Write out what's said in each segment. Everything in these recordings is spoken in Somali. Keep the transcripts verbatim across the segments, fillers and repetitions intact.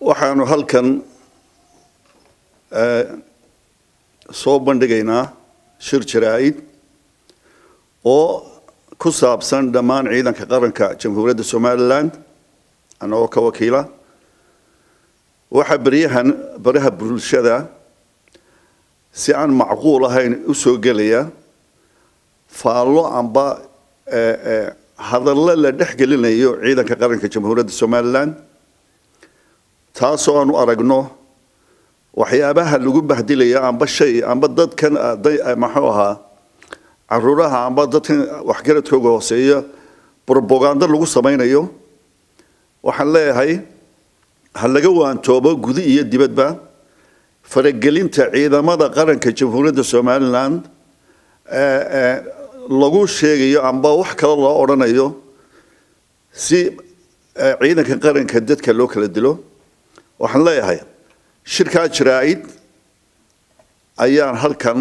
waxaanu halkan soo bandhigaynaa shir jaraa'id oo ku saabsan dhammaan ciidanka qaranka Jamhuuriyadda Somaliland anoo ka wakiila waxa bariyahan baraha bulshada si aan macquul ahayn u soo galaya faallo amba hadallo la dhexgelinayo ciidanka qaranka Jamhuuriyadda Somaliland taasoo aanu aragno waxyaabaha lagu bahdilaya amba shay amba dadkan maxuu ahaa caruuraha amba dadkan waxgaradkooda hooseeya propaganda lagu samaynayo waxaan leeyahay hal laga waantoobo guud iyo dibadba faragelinta ciidamada qaranka Jamhuuriyadda Somaliland ee lagu sheegayo amba wax kale loo oranayo si ciidanka qaranka dadka loo kala dilo waxaan leeyahay shirka jaraa'id ayaan halkan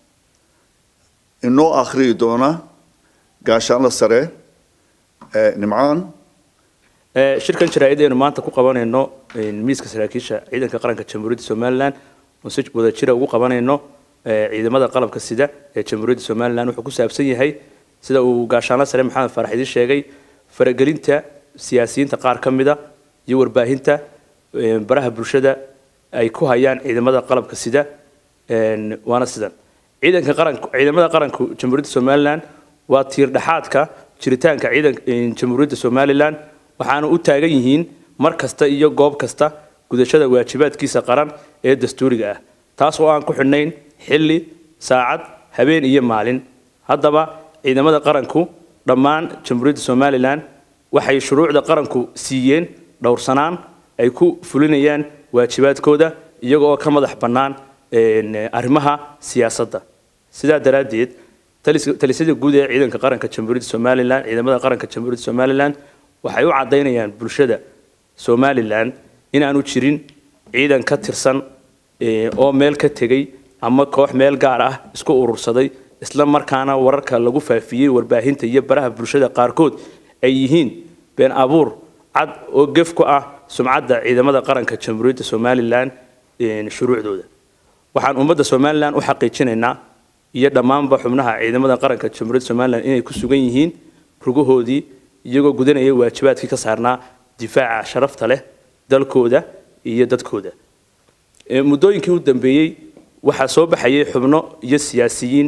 inoo akhriyo doona gaashaan la sare ee nimcaan ee shirkan jaraa'id ee maanta ku qabanayno miiska saraakiisha ciidanka qaranka Jamhuuriyadda Somaliland oo si wada jira ugu qabanayno ciidamada qalabka sida ee Jamhuuriyadda Somaliland wuxuu ku saabsan yahay sida uu gaashaan la sare Maxamed Farax idin sheegay faragelinta siyaasiyiinta qaar kamida iyo warbaahinta baraha bulshada ay ku hayaan ciidamada qalabka sida een waana sidan ciidanka qaranka ciidamada qaranka Jamhuuriyadda Somaliland waa tiir dhaxaadka jiritaanka ciidanka Jamhuuriyadda Somaliland waxaana u taagan yihiin mar kasta iyo goob kasta gudashada waajibaadkiisa qaran ee dastuuriga ah taas oo aan ku xidhnayn xilli saacad habeen iyo maalin haddaba ciidamada qaranku dhammaan Jamhuuriyadda Somaliland waxay shuruucda qaranku siiyeen dhowrsanaan ay ku fulinayaan waajibaadkooda iyagoo ka madax bannaan arrimaha siyaasadda sidaa daraadeed talisada guud ee ciidanka qaranka Jamhuuriyadda Somaliland ciidamada qaranka Jamhuuriyadda Somaliland waxay u cadeynayaan bulshada Somaliland in aanu jirin ciidan ka tirsan oo meel ka tagay ama koox meel gaar ah isku urursaday isla markaana wararka lagu faafiyay warbaahinta iyo baraha bulshada qaarkood ay yihiin been abuur cad oo gaf ku ah sumcadda ciidamada qaranka Jamhuuriyadda Somaliland ee shuruucdooda waxaan ummadda Somaliland u xaqiijinaynaa iyo dhamaanba xubnaha ciidamada qaranka Jamhuuriyadda Somaliland inay ku sugan yihiin rugahoodii iyagoo gudanaya waajibaadkii ka saarnaa difaaca sharafta leh dalkooda iyo dadkooda ee muddooyinkii u dambeeyay waxa soo baxayay xubno iyo siyaasiyiin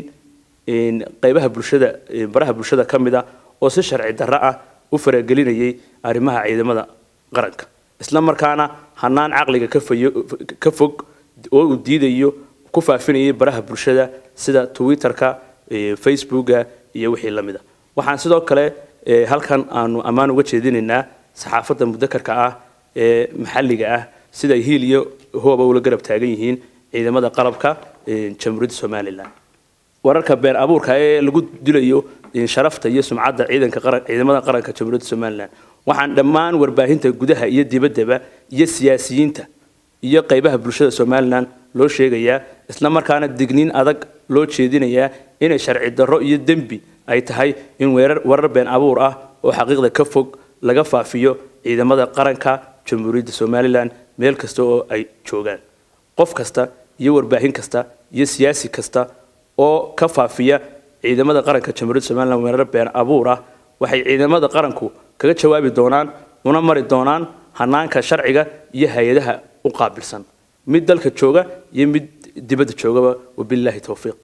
in qaybaha bulshada baraha bulshada kamida oo si sharci darro ah u faragelinayay arrimaha ciidamada qaranka isla markaana hanaan caqliga ka fayo ka fog oo u diidayo ku faafinayay baraha bulshada sida Twitter-ka Facebook-ga iyo wixii lamida waxaan sidoo kale halkan aanu amaan uga jeedinaynaa saxaafadda mudakarka ah ee maxalliga ah sida hiil iyo hooba ula garab taagan yihiin ciidamada qalabka Jamhuuriyadda Somaliland wararka been abuurka ee lagu dilayo sharafta iyo sumcadda ciidanka qaranka ciidamada qaranka Jamhuuriyadda Somaliland waxaan dhammaan warbaahinta gudaha iyo dibadda iyo siyaasiyiinta iyo qaybaha bulshada Somaliland loo sheegayaa isla markaana digniin adag loo jeedinayaa in sharci darro iyo dambi ay tahay in weerar warar been abuur ah oo xaqiiqda ka fog laga faafiyo ciidamada qaranka Jamhuuriyadda Somaliland meel kasta oo ay joogaan qof kasta iyo warbaahin kasta iyo siyaasi kasta oo ka faafiya ciidamada qaranka Jamhuuriyadda Somaliland weerar been abuur ah waxay ciidamada qaranku kaga jawaabi doonaan una mari doonaan hanaanka sharciga iyo hay'adaha u qaabilsan mid dalka jooga iyo mid dibadda joogaba wabillahi tawfiiq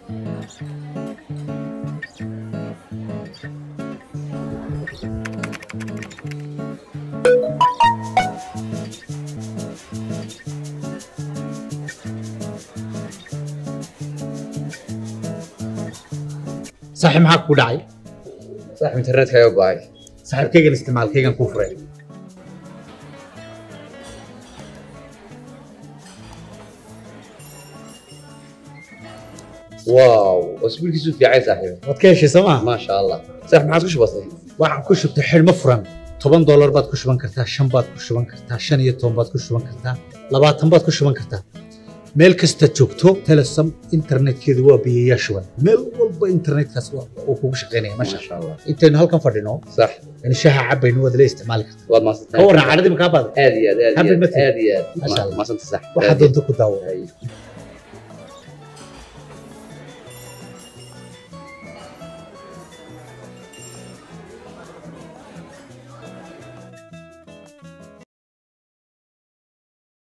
صاحب معك بداعي صاحب انترنت كايو باي صاحب كيغن استعمال كيغن كفري واو اسبوع كيسو في عايز صاحبي ودكيش سما ما شاء الله صاحب معك وش بسيط waxaan ku shubtay xilmo furan toban dollar baad ku shuban kartaa shan baad ku shuban kartaa shan iyo toban baad ku shuban kartaa labaatan baad ku shuban kartaa meel kasta joogto telesom internetkeedu waa biyayaa shuban meel walba internetkaas uu kugu shaqeynaya masha Allah intaynu halkan fadhino صح in shaaha cabayno wada la isticmaali karto waad maasantahay ka warna caadadii ma ka baad aad iyo aad Happy aad birthday. aad iyo aad Masha Allah. maasantahay صح waxa doonto ku daawo أي.